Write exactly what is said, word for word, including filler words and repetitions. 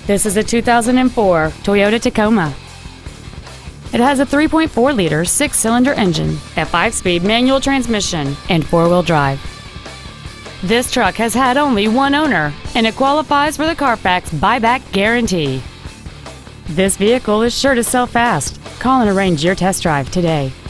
This is a two thousand four Toyota Tacoma. It has a three point four liter six-cylinder engine, a five-speed manual transmission, and four-wheel drive. This truck has had only one owner, and it qualifies for the Carfax buyback guarantee. This vehicle is sure to sell fast. Call and arrange your test drive today.